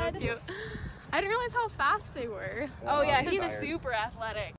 cute. I didn't realize how fast they were. Oh yeah, he's super athletic.